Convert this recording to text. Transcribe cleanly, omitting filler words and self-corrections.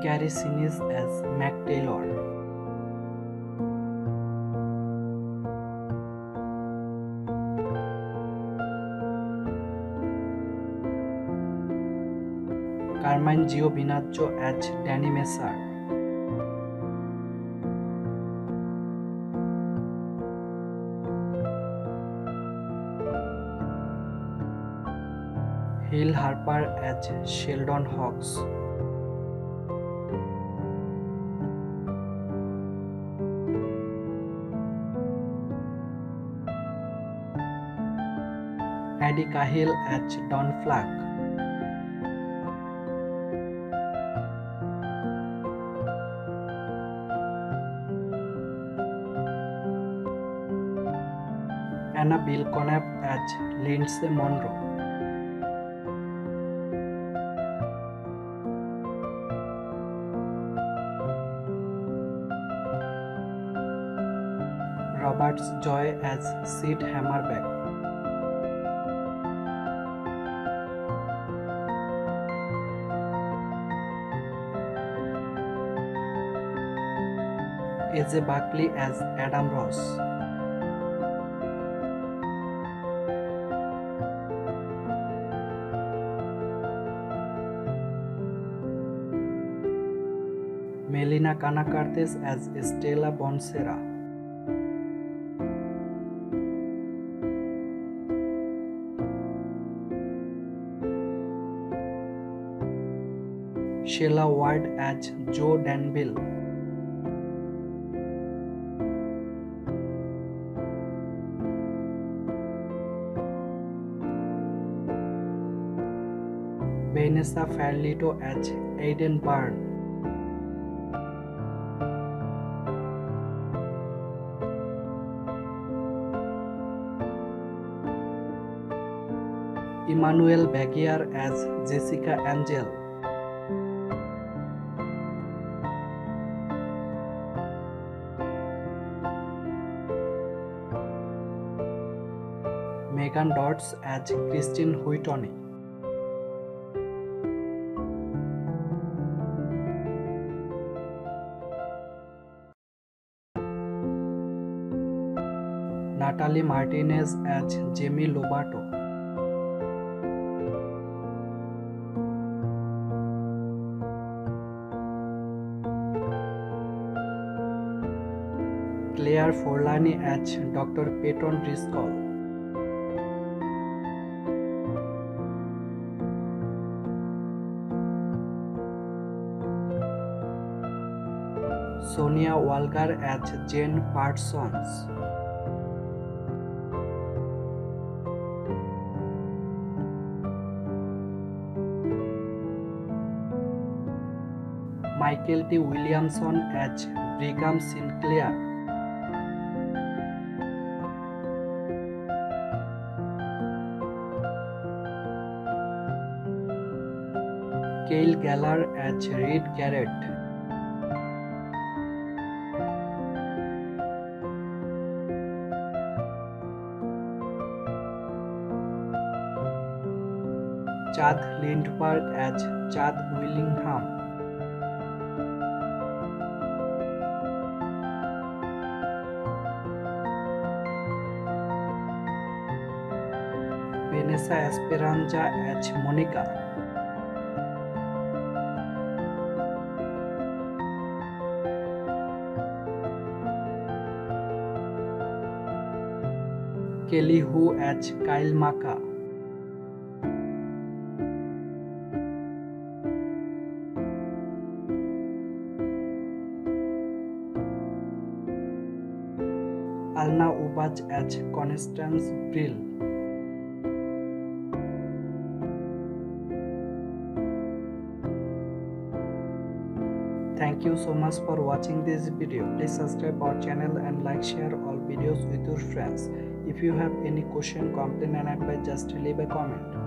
Gary Sinise as Mac Taylor. Carmine Giovinazzo as Danny Messer. Hill Harper as Sheldon Hawks. Eddie Cahill as Don Flack. Anna Bilkonap as Lindsay Monroe. Robert Joy as Sid Hammerbeck. AJ Buckley as Adam Ross. Melina Canacartes as Stella Bonsera. Sheila Ward as Joe Danville. Vanessa Farlito as Aiden Byrne. Emmanuel Bagier as Jessica Angel. Megan Dodds as Christine Whitney. Natalie Martinez as Jamie Lobato. Claire Forlani as Dr. Peyton Driscoll. Sonia Walker as Jane Parsons. Michael T. Williamson as Brigham Sinclair. Cale Galler as Reed Garrett. Chad Lindbergh as Chad Willingham. Vanessa Esperanza as Monica. Kelly Hu as Kyle Maka. Alna Ubach as Constance Brill. Thank you so much for watching this video. Please subscribe our channel and like, share all videos with your friends. If you have any question, complaint and advice, just leave a comment.